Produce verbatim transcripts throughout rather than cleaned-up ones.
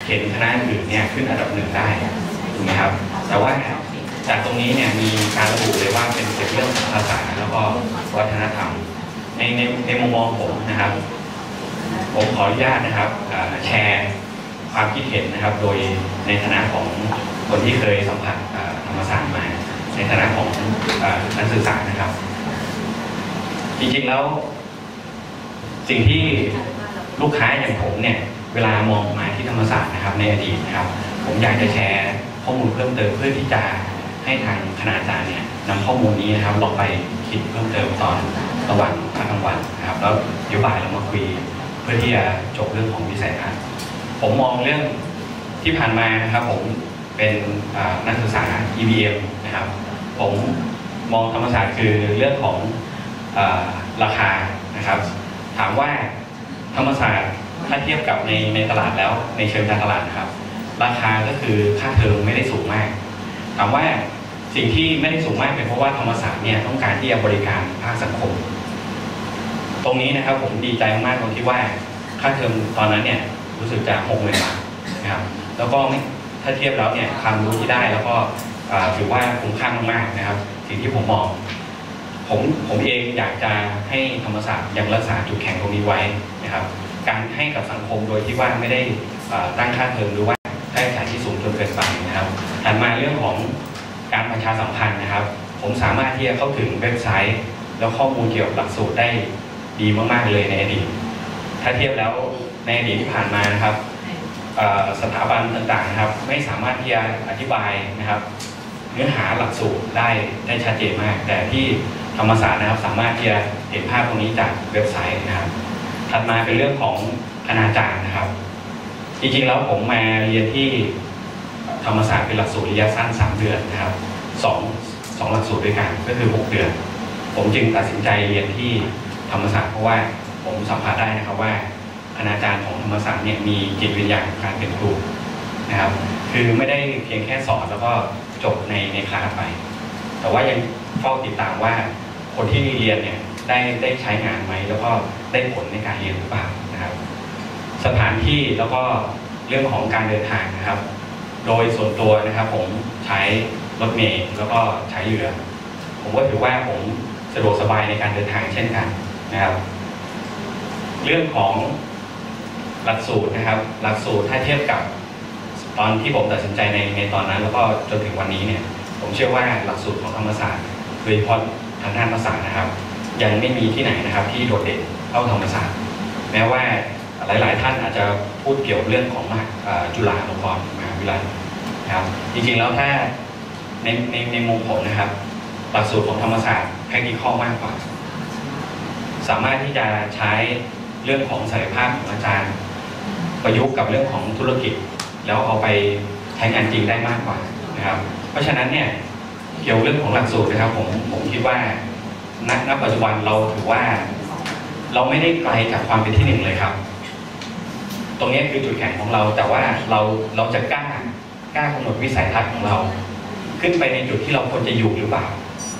เห็นคณะอื่นเนี่ยขึ้นอันดับหนึ่งได้ถูกไหมครับแต่ว่าจากตรงนี้เนี่ยมีการระบุเลยว่าเป็นเรื่องภาษาแล้วก็วัฒนธรรมในในในมุมมองผมนะครับผมขออนุญาตนะครับแชร์ความคิดเห็นนะครับโดยในฐานะของคนที่เคยสัมผัสธรรมศาสตร์มาในฐานะของนักศึกษานะครับจริงๆแล้วสิ่งที่ลูกค้าอย่างผมเนี่ยเวลามองมาที่ธรรมศาสตร์นะครับในอดีตนะครับผมอยากจะแชร์ข้อมูลเพิ่มเติมเพื่อที่จะให้ทางคณาจารย์เนี่ยนำข้อมูลนี้นะครับลองไปคิดเพิ่มเติมตอนระหว่างภาคกลางวันนะครับแล้วเดี๋ยวบ่ายเรามาคุยเพื่อที่จะจบเรื่องของวิสัยทัศน์ผมมองเรื่องที่ผ่านมานะครับผมเป็นนักศึกษา อี บี เอ็ม นะครับผมมองธรรมศาสตร์คือเรื่องของราคานะครับถามว่าธรรมศาสตร์ถ้าเทียบกับในในตลาดแล้วในเชิงการตลาดนะครับราคาก็คือค่าเทอมไม่ได้สูงมากถามว่าสิ่งที่ไม่ได้สูงมากเป็นเพราะว่าธรรมศาสตร์เนี่ยต้องการที่จะบริการภาคสังคมตรงนี้นะครับผมดีใจมากตรงที่ว่าค่าเทอมตอนนั้นเนี่ยรู้สึกจะหกหมื่นบาทนะครับแล้วก็ถ้าเทียบแล้วเนี่ยความรู้ที่ได้แล้วก็ถือว่าคุ้มค่ามากๆนะครับสิ่งที่ผมมองผมผมเองอยากจะให้ธรรมศาสตร์ยังรักษาจุดแข็งตรงนี้ไว้นะครับการให้กับสังคมโดยที่ว่าไม่ได้ตั้งค่าเทอมหรือว่าค่าใช้จ่ายที่สูงจนเกินไปนะครับถัดมาเรื่องของการประชาสัมพันธ์นะครับผมสามารถที่จะเข้าถึงเว็บไซต์แล้วข้อมูลเกี่ยวกับหลักสูตรได้ดีมากๆเลยในอดีตถ้าเทียบแล้วในอดีตที่ผ่านมานะครับสถาบันต่างๆนะครับไม่สามารถที่จะอธิบายนะครับเนื้อหาหลักสูตรได้ได้ชัดเจนมากแต่ที่ธรรมศาสตร์นะครับสามารถที่จะเห็นภาพตรงนี้จากเว็บไซต์นะครับถัดมาเป็นเรื่องของคณาจารย์นะครับจริงๆแล้วผมมาเรียนที่ธรรมศาสตร์เป็นหลักสูตรระยะสั้นสามเดือนนะครับสองสองหลักสูตรด้วยกันก็คือหกเดือนผมจึงตัดสินใจเรียนที่ธรรมศาสตร์เพราะว่าผมสัมผัสได้นะครับว่าคณาจารย์ของธรรมศาสตร์เนี่ยมีจิตวิญญาณของการเป็นครูนะครับคือไม่ได้เพียงแค่สอนแล้วก็จบในในคลาสไปแต่ว่ายังเฝ้าติดตามว่าคนที่เรียนเนี่ยได้ได้ใช้งานไหมแล้วก็ได้ผลในการเรียนหรือเปล่านะครับสถานที่แล้วก็เรื่องของการเดินทางนะครับโดยส่วนตัวนะครับผมใช้รถเมล์แล้วก็ใช้เรือผมก็ถือว่าผมสะดวกสบายในการเดินทางเช่นกันนะครับเรื่องของหลักสูตรนะครับหลักสูตรถ้าเทียบกับตอนที่ผมตัดสินใจในในตอนนั้นแล้วก็จนถึงวันนี้เนี่ยผมเชื่อว่าหลักสูตรของธรรมศาสตร์โดยเฉพาะทางด้านภาษานะครับยังไม่มีที่ไหนนะครับที่โดดเด่นเท่าธรรมศาสตร์แม้ว่าหลายๆท่านอาจจะพูดเกี่ยวเรื่องของจุฬาลงกรณ์มหาวิทยาลัยนะครับจริงๆแล้วถ้าในในในมุมผมนะครับหลักสูตรของธรรมศาสตร์แพคทิคอลมากกว่าสามารถที่จะใช้เรื่องของศักยภาพของอาจารย์ประยุกต์กับเรื่องของธุรกิจแล้วเอาไปใช้งานจริงได้มากกว่านะครับเพราะฉะนั้นเนี่ยเกี่ยวเรื่องของหลักสูตรนะครับผมผมคิดว่าณณปัจจุบันเราถือว่าเราไม่ได้ไกลจากความเป็นที่หนึ่งเลยครับตรงนี้คือจุดแข็งของเราแต่ว่าเราเราจะกล้ากล้ากำหนดวิสัยทัศน์ของเราขึ้นไปในจุดที่เราควรจะอยู่หรือเปล่า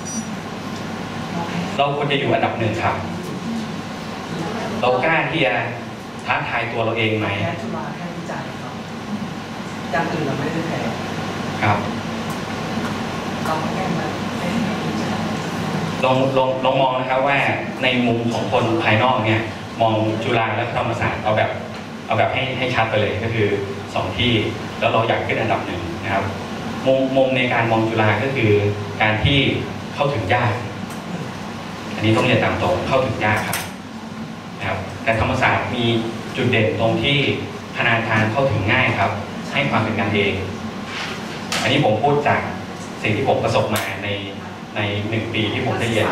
เราควรจะอยู่อันดับหนึ่งครับเรากล้าที่จะท้าทายตัวเราเองไหมแค่จุฬาแค่วิจัยครับอย่างอื่นเราไม่ได้แพ้ครับเราแค่มาลองลองลองมองนะครับว่าในมุมของคนภายนอกเนี่ยมองจุฬาและธรรมศาสตร์เอาแบบเอาแบบให้ให้ชัดไปเลยก็คือสองที่แล้วเราอยากขึ้นอันดับหนึ่งนะครับมุมมุมในการมองจุฬาก็คือการที่เข้าถึงยากอันนี้ต้องเรียนตามตรงเข้าถึงยากครับนะครับแต่ธรรมศาสตร์มีจุดเด่นตรงที่คณาจารย์เข้าถึงง่ายครับให้ความเป็นกันเองอันนี้ผมพูดจากสิ่งที่ผมประสบมาในในหนึ่งปีที่ผมได้เรียน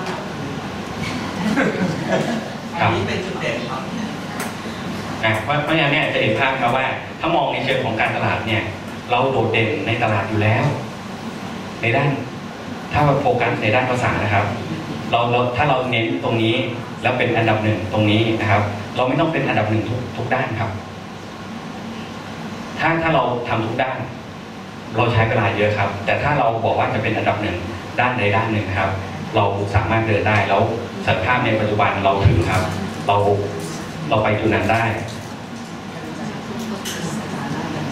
ครับนี่เป็นจุดเด่นครับนะเพราะเพราะฉะนั้นเนี่ยจะเห็นภาพครับว่าถ้ามองในเชิงของการตลาดเนี่ยเราโดดเด่นในตลาดอยู่แล้วในด้านถ้าเราโฟกัสในด้านภาษานะครับเราเราถ้าเราเน้นตรงนี้แล้วเป็นอันดับหนึ่งตรงนี้นะครับเราไม่ต้องเป็นอันดับหนึ่งทุกทุกด้านครับถ้าถ้าเราทำทุกด้านเราใช้เวลาเยอะครับแต่ถ้าเราบอกว่าจะเป็นอันดับหนึ่งด้านใดด้านหนึ่งครับเราสามารถเดินได้แล้วศักยภาพในปัจจุบันเราถึงครับเราเราไปจุดนั้นได้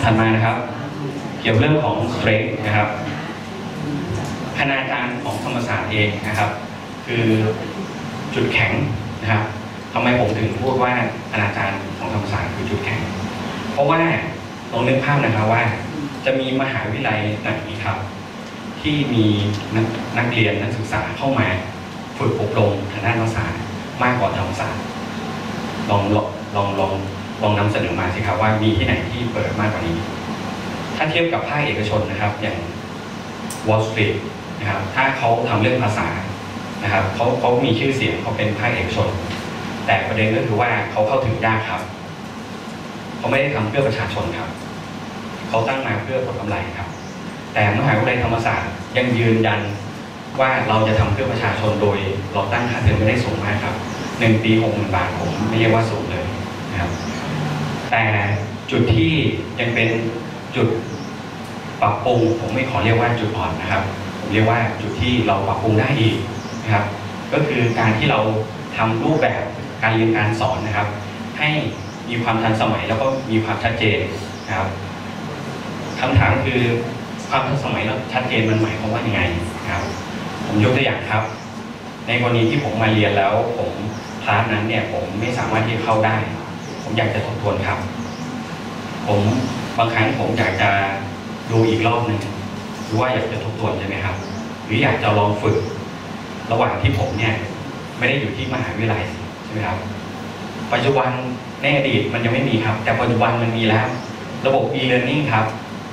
ถัดมานะครับเกี่ยวเรื่องของ strength นะครับคณาจารย์ของธรรมศาสตร์เองนะครับคือจุดแข็งนะครับทำไมผมถึงพูดว่าคณาจารย์ของธรรมศาสตร์คือจุดแข็งเพราะว่าลองนึกภาพนะครับว่าจะมีมหาวิทยาลัยไหนครับที่มีนักนักเรียนนักศึกษาเข้ามาฝึกอบรมทางด้านภาษามากกว่าธรรมศาสตร์ลองลองลองลองลองนำเสนอมาสิครับว่ามีที่ไหนที่เปิดมากกว่านี้ถ้าเทียบกับภาคเอกชนนะครับอย่าง Wall Street นะครับถ้าเขาทำเรื่องภาษานะครับเขาเขามีชื่อเสียงเขาเป็นภาคเอกชนแต่ประเด็นก็คือว่าเขาเข้าถึงยากครับเขาไม่ได้ทำเพื่อประชาชนครับเขาตั้งมาเพื่อผลกำไรครับแต่มหาวิทยาลัยธรรมศาสตร์ยังยืนยันว่าเราจะทำเพื่อประชาชนโดยเราตั้งค่าเทอมไม่ได้สูงมากครับหนึ่งปีหกหมื่นบาทผมไม่เรียกว่าสูงเลยนะครับแต่จุดที่ยังเป็นจุดปรับปรุงผมไม่ขอเรียกว่าจุดอ่อนนะครับผมเรียกว่าจุดที่เราปรับปรุงได้อีกนะครับก็คือการที่เราทำรูปแบบการเรียนการสอนนะครับให้มีความทันสมัยแล้วก็มีความชัดเจนนะครับคำถามคือความทันสมัยแล้วชัดเจนมันหมายความว่ายังไงครับผมยกตัวอย่างครับในกรณีที่ผมมาเรียนแล้วผมคลาสนั้นเนี่ยผมไม่สามารถที่จะเข้าได้ผมอยากจะทบทวนครับผมบางครั้งผมอยากจะดูอีกรอบหนึ่งหรือว่าอยากจะทบทวนใช่ไหมครับหรืออยากจะลองฝึกระหว่างที่ผมเนี่ยไม่ได้อยู่ที่มหาวิทยาลัยใช่ไหมครับปัจจุบันในอดีตมันยังไม่มีครับแต่ปัจจุบันมันมีแล้วระบบ e-learning ครับ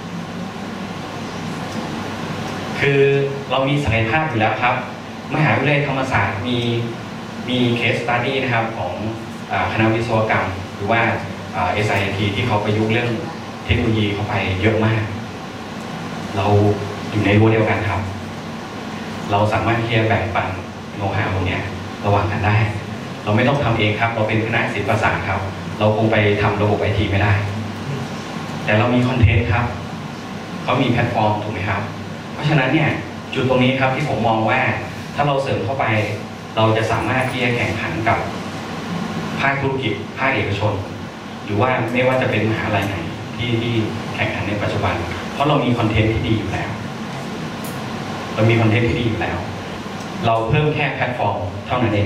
คือเรามีศักยภาพอยู่แล้วครับมหาวิทยาลัยธรรมศาสตร์มีมี case study นะครับของคณะวิศวกรรมหรือว่า เอส ไอ ที ที่เขาประยุกต์เรื่องเทคโนโลยีเข้าไปเยอะมากเราอยู่ในรั้วเดียวกันครับเราสามารถที่จะแบ่งปันโน้ตฮาวตรงนี้ระหว่างกันได้เราไม่ต้องทำเองครับเราเป็นคณะศิลปศาสตร์ครับเราคงไปทำระบบไอทีไม่ได้แต่เรามีคอนเทนต์ครับเขามีแพลตฟอร์มถูกไหมครับเพราะฉะนั้นเนี่ยจุดตรงนี้ครับที่ผมมองว่าถ้าเราเสริมเข้าไปเราจะสามารถที่จะแข่งขันกับภาคธุรกิจภาคเอกชนหรือว่าไม่ว่าจะเป็นมหาลัยไหนที่ที่แข่งขันในปัจจุบันเพราะเรามีคอนเทนต์ที่ดีอยู่แล้วเรามีคอนเทนต์ที่ดีอยู่แล้วเราเพิ่มแค่แพลตฟอร์มเท่านั้นเอง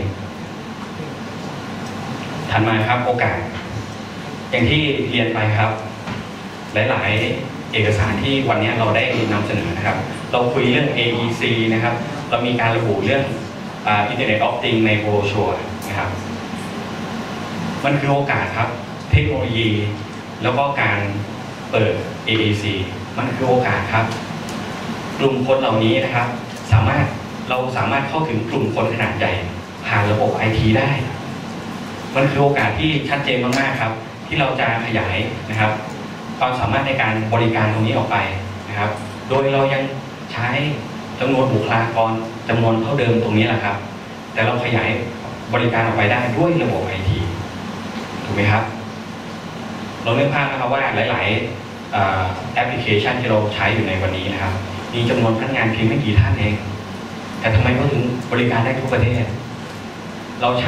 ถัดมาครับโอกาสอย่างที่เรียนไปครับหลายๆเอกสารที่วันนี้เราได้นำเสนอนะครับเราคุยเรื่อง เอ อี ซี นะครับเรามีการระบุเรื่อง Internet of Things ในโบรชัวร์นะครับมันคือโอกาสครับเทคโนโลยีแล้วก็การเปิด เอ อี ซี มันคือโอกาสครับกลุ่มคนเหล่านี้นะครับสามารถเราสามารถเข้าถึงกลุ่มคนขนาดใหญ่ผ่านระบบ ไอ ที ได้มันคือโอกาสที่ชัดเจนมากๆครับที่เราจะขยายนะครับความสามารถในการบริการตรงนี้ออกไปนะครับโดยเรายังใช้จำนวนบุคลากรจำนวนเท่าเดิมตรงนี้แหละครับแต่เราขยายบริการออกไปได้ด้วยระบบ ไอ ที ถูกไหมครับเราเลือกภาพนะครับว่าหลายๆแอปพลิเคชันที่เราใช้อยู่ในวันนี้นะครับมีจำนวนพนักงานเพียงไม่กี่ท่านเองแต่ทำไมเขาถึงบริการได้ทุกประเทศเราใช้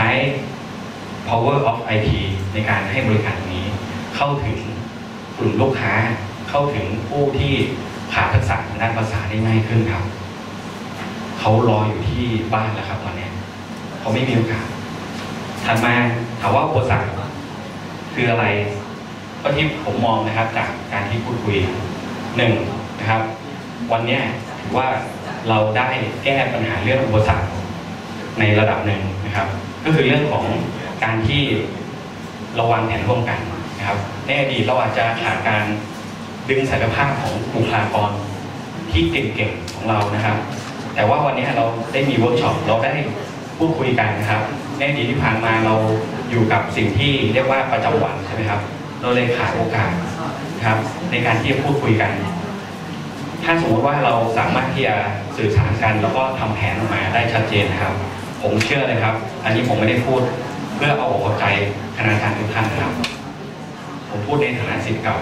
power of ไอ ที ในการให้บริการตรงนี้เข้าถึงกลุ่มลูกค้าเข้าถึงผู้ที่ขาดทักษะทางด้านภาษาได้ง่ายขึ้นครับเขารออยู่ที่บ้านแล้วครับตอนนี้เขาไม่มีโอกาสถัดมาถามว่าอุปสรรคคืออะไรก็ที่ผมมองนะครับจากการที่พูดคุยหนึ่งนะครับวันนี้ถือว่าเราได้แก้ปัญหาเรื่องอุปสรรคในระดับหนึ่งนะครับก็คือเรื่องของการที่เราวางแผนร่วมกันนะครับในอดีตเราอาจจะขาดการดึงศักยภาพของบุคลากรที่เก่งๆของเรานะครับแต่ว่าวันนี้เราได้มีเวิร์กช็อปเราได้พูดคุยกันนะครับในอดีตที่ผ่านมาเราอยู่กับสิ่งที่เรียกว่าประจำวันใช่ไหมครับเราเลยขาดโอกาสครับในการที่จะพูดคุยกันถ้าสมมติว่าเราสามารถที่จะสื่อสารกันแล้วก็ทำแผนออกมาได้ชัดเจนนะครับผมเชื่อเลยครับอันนี้ผมไม่ได้พูดเพื่อเอาอกเอาใจคณาจารย์ทุกท่านนะครับผมพูดในฐานะศิษย์เก่า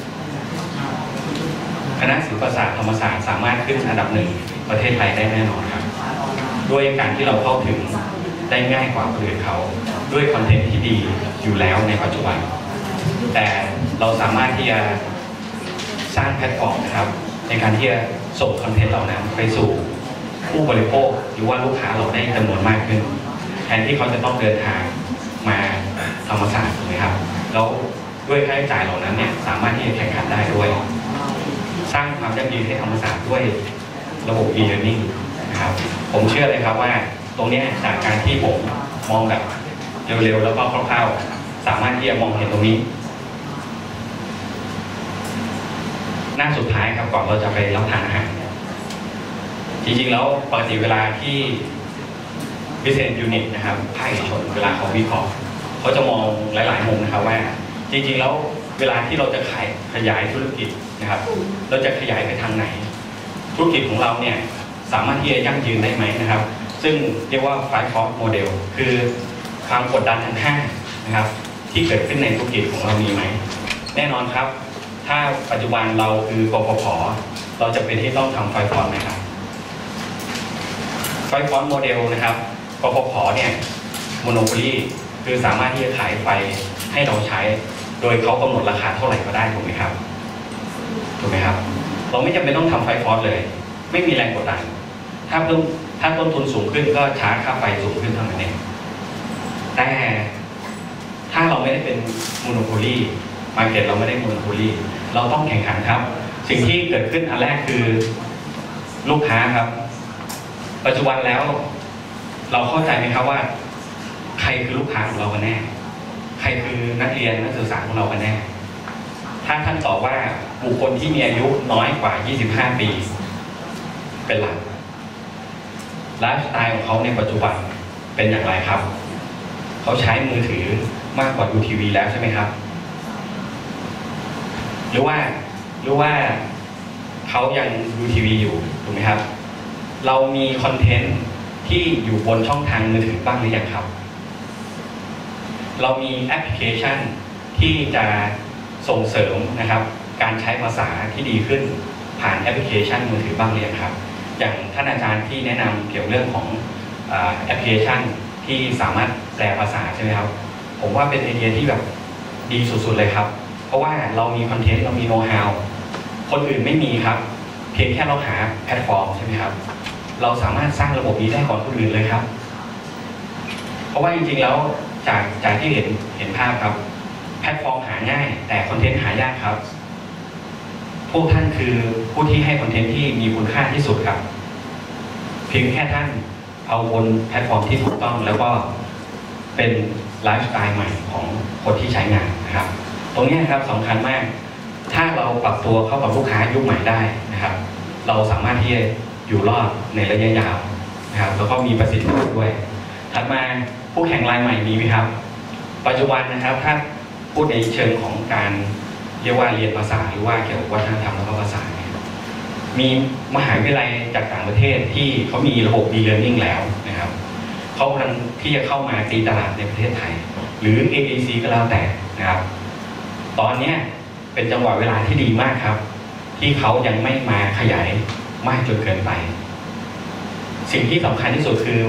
คณะศิลปศาสตร์ธรรมศาสตร์สามารถขึ้นอันดับหนึ่งประเทศไทยได้แน่นอนครับด้วยการที่เราเข้าถึงได้ง่ายกว่าคนอื่นเขาด้วยคอนเทนต์ที่ดีอยู่แล้วในปัจจุบันแต่เราสามารถที่จะสร้างแพลตฟอร์มนะครับในการที่จะส่งคอนเทนต์เหล่านั้นไปสู่ผู้บริโภคหรือว่าลูกค้าเราได้จำนวนมากขึ้นแทนที่เขาจะต้องเดินทางมาธรรมศาสตร์ถูกไหมครับแล้วด้วยค่าใช้จ่ายเหล่านั้นเนี่ยสามารถที่จะแข่งขันได้ด้วยสร้างความยั่งยืนให้ธรรมศาสตร์ด้วยระบบ e-learning นะครับผมเชื่อเลยครับว่าตรงนี้จากการที่ผมมองแบบเร็วๆแล้วก็คร่าวๆสามารถที่จะมองเห็นตรงนี้หน้าสุดท้ายครับก่อนเราจะไปรับทานอาหารจริงๆแล้วปกติเวลาที่ business unit นะครับภาคเอกชนเวลาเขาวิเคราะห์เขาจะมองหลายๆมุมนะครับว่าจริงๆแล้วเวลาที่เราจะขายขยายธุรกิจนะครับเราจะขยายไปทางไหนธุรกิจของเราเนี่ยสามารถที่จะยั่งยืนได้ไหมนะครับซึ่งเรียกว่า five force model คือความกดดันทางห้างนะครับที่เกิดขึ้นในธุรกิจของเรามีไหมแน่นอนครับถ้าปัจจุบันเราคือกฟผ.เราจะเป็นที่ต้องทำ five force ไหมครับ five force model นะครับกฟผ.เนี่ยโมโนโพลีคือสามารถที่จะขายไฟให้เราใช้โดยเขากำหนดราคาเท่าไหร่ก็ได้ถูกไหมครับถูกไหมครับเราไม่จำเป็นต้องทำไฟฟอสเลยไม่มีแรงกดดันถ้าเพิ่มถ้าต้นทุนสูงขึ้นก็ชาร์จค่าไฟสูงขึ้นเท่านั้นเองแต่ถ้าเราไม่ได้เป็นโมโนโพลีมาร์เก็ตเราไม่ได้โมโนโพลีเราต้องแข่งขันครับสิ่งที่เกิดขึ้นอันแรกคือลูกค้าครับปัจจุบันแล้วเราเข้าใจไหมครับว่าใครคือลูกค้าของเรากันแน่ใครคือนักเรียนนักศึกษาของเรากันแน่ถ้าท่านตอบว่าบุคคลที่มีอายุน้อยกว่ายี่สิบห้าปีเป็นหลักไลฟ์สไตล์ของเขาในปัจจุบันเป็นอย่างไรครับเขาใช้มือถือมากกว่าดูทีวีแล้วใช่ไหมครับหรือว่าหรือว่าเขายังดูทีวีอยู่ถูกไหมครับเรามีคอนเทนต์ที่อยู่บนช่องทางมือถือบ้างหรือยังครับเรามีแอปพลิเคชันที่จะส่งเสริมนะครับการใช้ภาษาที่ดีขึ้นผ่านแอปพลิเคชันมือถือบ้างหรือยังครับอย่างท่านอาจารย์ที่แนะนำเกี่ยวเรื่องของแอปพลิเคชันที่สามารถแปลภาษาใช่ไหมครับผมว่าเป็นไอเดียที่แบบดีสุดๆเลยครับเพราะว่าเรามีคอนเทนต์เรามีโน้ตฮาวคนอื่นไม่มีครับเพียงแค่เราหาแพลตฟอร์มใช่ไหมครับเราสามารถสร้างระบบนี้ได้ก่อนคนอื่นเลยครับเพราะว่าจริงๆแล้วจากจากที่เห็นเห็นภาพครับแพลตฟอร์มหาง่ายแต่คอนเทนต์หายากครับพวกท่านคือผู้ที่ให้คอนเทนต์ที่มีคุณค่าที่สุดครับเพียงแค่ท่านเอาบนแพลตฟอร์มที่ถูกต้องแล้วก็เป็นไลฟ์สไตล์ใหม่ของคนที่ใช้งานนะครับตรงนี้ครับสำคัญมากถ้าเราปรับตัวเข้ากับลูกค้ายุคใหม่ได้นะครับเราสามารถที่จะอยู่รอดในระยะยาวนะครับแล้วก็มีประสิทธิภาพด้วยถัดมาผู้แข่งรายใหม่มีไหมครับปัจจุบันนะครับถ้าพูดในเชิงของการเรียกว่าเรียนภาษาหรือว่าเกี่ยวกับวัฒนธรรมแล้วก็ภาษาเนี่ยมีมหาวิทยาลัยจากต่างประเทศที่เขามีระบบ e-learning แล้วนะครับเขากำลังที่จะเข้ามาตีตลาดในประเทศไทยหรือ เอ เอ ซี ก็แล้วแต่นะครับตอนนี้เป็นจังหวะเวลาที่ดีมากครับที่เขายังไม่มาขยายมากจนเกินไปสิ่งที่สำคัญที่สุดคือ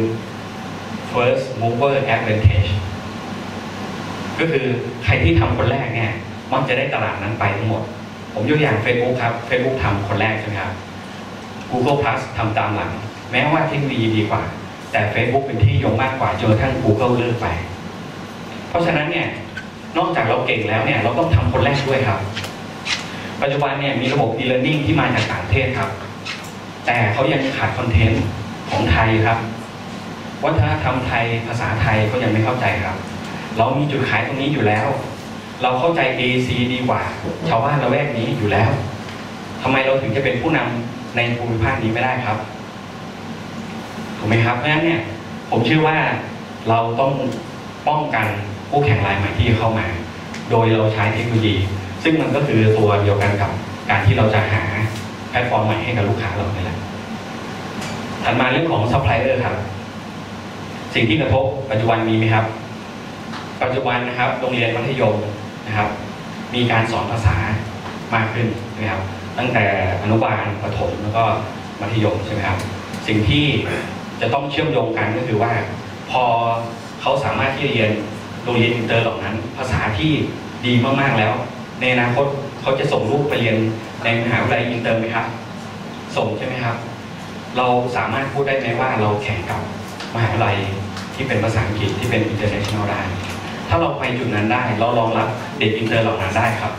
first mover advantage ก็คือใครที่ทำคนแรกเนี่ยมักจะได้ตลาดนั้นไปทั้งหมดผมยกอย่าง Facebook ครับ Facebook ทำคนแรกใช่ไหมครับ Google Plus ทำตามหลังแม้ว่าเทคโนโลยีดีกว่าแต่ Facebook เป็นที่นิยมมากกว่าจนกระทั่ง Google เลิกไปเพราะฉะนั้นเนี่ยนอกจากเราเก่งแล้วเนี่ยเราต้องทำคนแรกด้วยครับปัจจุบันเนี่ยมีระบบ e-learning ที่มาจากต่างประเทศครับแต่เขายังขาดคอนเทนต์ของไทยครับวัฒนธรรมไทยภาษาไทยเขายังไม่เข้าใจครับเรามีจุดขายตรงนี้อยู่แล้วเราเข้าใจ เอ ซี ดีกว่าชาวบ้านละแวกนี้อยู่แล้วทำไมเราถึงจะเป็นผู้นำในภูมิภาคนี้ไม่ได้ครับถูกไหมครับเพราะฉะนั้นเนี่ยผมเชื่อว่าเราต้องป้องกันผู้แข่งรายใหม่ที่จะเข้ามาโดยเราใช้เทคโนโลยีซึ่งมันก็คือตัวเดียวกันกับการที่เราจะหาแพลตฟอร์มใหม่ให้กับลูกค้าเรานี่แหละถัดมาเรื่องของซัพพลายเออร์ครับสิ่งที่กระทบปัจจุบันมีไหมครับปัจจุบันนะครับโรงเรียนมัธยมนะครับมีการสอนภาษามากขึ้นนะครับตั้งแต่อนุบาลประถมแล้วก็มัธยมใช่ไหมครับสิ่งที่จะต้องเชื่อมโยงกันก็คือว่าพอเขาสามารถที่จะเรียนโรงเรียนอินเตอร์เหล่านั้นภาษาที่ดีมากๆแล้วในอนาคตเขาจะส่งลูกไปเรียนในมหาวิทยาลัยอินเตอร์ไหมครับส่งใช่ไหมครับเราสามารถพูดได้ไหมว่าเราแข่งกับมหาวิทยาลัยที่เป็นภาษาอังกฤษที่เป็น international ได้ถ้าเราไปจุดนั้นได้เรารองรับเด็กอินเตอร์เหล่านั้นได้ครับ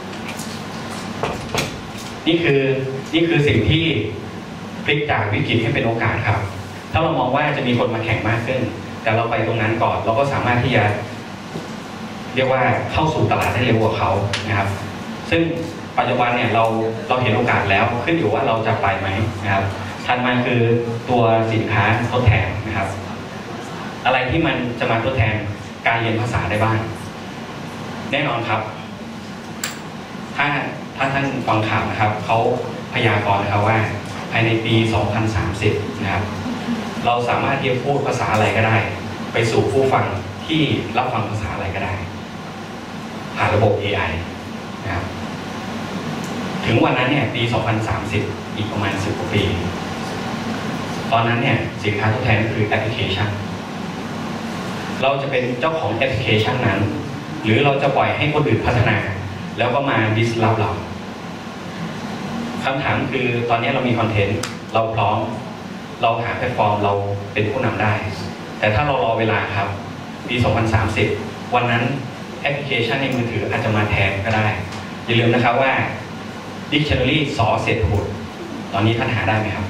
นี่คือนี่คือสิ่งที่พลิกจากวิกฤตให้เป็นโอกาสครับถ้าเรามองว่าจะมีคนมาแข่งมากขึ้นแต่เราไปตรงนั้นก่อนเราก็สามารถที่จะเรียกว่าเข้าสู่ตลาดได้เร็วกว่าเขานะครับซึ่งปัจจุบันเนี่ยเราเราเห็นโอกาสแล้วขึ้นอยู่ว่าเราจะไปไหมนะครับถัดมาคือตัวสินค้าทดแทนนะครับอะไรที่มันจะมาทดแทนการเรียนภาษาได้บ้างแน่นอนครับถ้าถ้าท่านฟังข่าวนะครับเขาพยากรณ์นะครับว่าภายในปีสองพันสามสิบนะครับเราสามารถที่จะพูดภาษาอะไรก็ได้ไปสู่ผู้ฟังที่รับฟังภาษาอะไรก็ได้ผ่านระบบ เอ ไอ นะครับถึงวันนั้นเนี่ยปีสองพันสามสิบอีกประมาณสิบกว่าปีตอนนั้นเนี่ยสินค้าทดแทนก็คือแอปพลิเคชันเราจะเป็นเจ้าของแอปพลิเคชันนั้นหรือเราจะปล่อยให้คนอื่นพัฒนาแล้วก็มาดิสลอฟเราคำถามคือตอนนี้เรามีคอนเทนต์เราพร้อมเราหาแพลตฟอร์มเราเป็นผู้นำได้แต่ถ้าเรารอเวลาครับปีสองพันสามสิบวันนั้นแอปพลิเคชันในมือถืออาจจะมาแทนก็ได้อย่าลืมนะครับว่า Dictionary สอเศรษฐบุตรตอนนี้ท่านหาได้ไหมครับ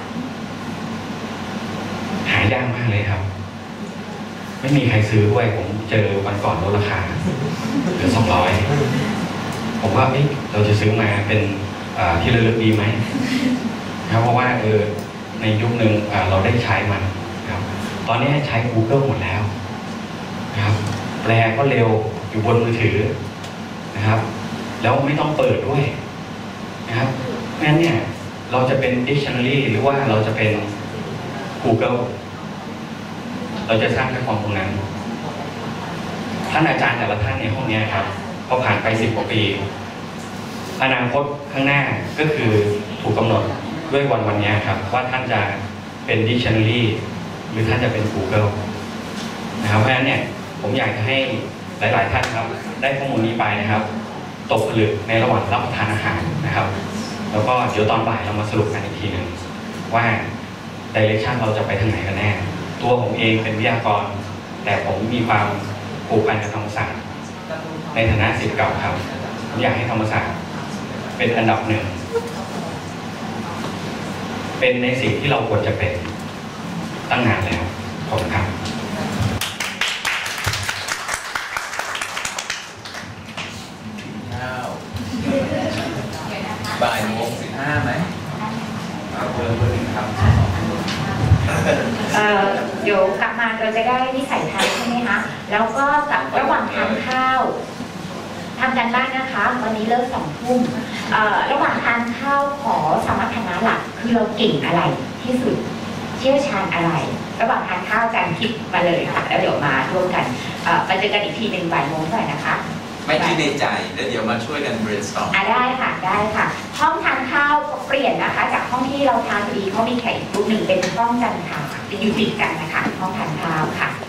หายากมากเลยครับไม่มีใครซื้อด้วยผมเจอวันก่อนลดราคาเหลือสองร้อยผมว่าเอ๊ะเราจะซื้อมาเป็นที่ระลึกดีไหมนะเพราะว่าเออในยุคหนึ่งเราได้ใช้มันครับตอนนี้ใช้ Google หมดแล้วนะครับแปลก็เร็วอยู่บนมือถือนะครับแล้วไม่ต้องเปิดด้วยนะครับเพราะฉะนั้นเนี่ยเราจะเป็น Dictionary หรือว่าเราจะเป็น Google เราจะสร้างแพลตฟอร์มตรงนั้นท่านอาจารย์แต่ละท่านในห้องนี้ครับพอผ่านไปสิบกว่าปีอนาคตข้างหน้าก็คือถูกกำหนดด้วยวันวันนี้ครับว่าท่านจะเป็น Dictionary หรือท่านจะเป็น Google นะครับเพราะฉะนั้นเนี่ยผมอยากจะให้หลายๆท่านครับได้ข้อมูลนี้ไปนะครับตกผลึกในระหว่างรับประทานอาหารนะครับแล้วก็เดี๋ยวตอนบ่ายเรามาสรุปกันอีกทีหนึ่งว่า Direction เราจะไปทางไหนกันแน่ตัวผมเองเป็นวิทยากรแต่ผมมีความผูกพันกับธรรมศาสตร์ในฐานะศิษย์เก่าครับผมอยากให้ธรรมศาสตร์เป็นอันดับหนึ่งเป็นในสิ่งที่เราควรจะเป็นตั้งนานแล้วขอบคุณครับบ่ายโมงสิบห้าไหมเบอร์เบอร์หนึ่งครับเอ่อเดี๋ยวกลับมาเราจะได้วิสัยทัศน์ใช่ไหมคะแล้วก็กับระหว่างทานข้าวทำกันบ้านนะคะวันนี้เลิกสองทุ่มระหว่างทานข้าวขอสมรรถนะหลักคือเราเก่งอะไรที่สุดเชี่ยวชาญอะไรระหว่างทานข้าวการคิดมาเลยค่ะแล้วเดี๋ยวมาร่วมกันมาเจอกันอีกทีหนึ่งบ่ายโมงเท่าไหร่นะคะไม่คิดในใจแล้วเดี๋ยวมาช่วยกัน brainstorm อ่ะได้ค่ะได้ค่ะห้องทานข้าวเปลี่ยนนะคะจากห้องที่เราทานพอดีเขามีแขกอีกกลุ่มหนึ่งเป็นห้องจันทราอยู่ติดกันนะคะห้องทานข้าวค่ะ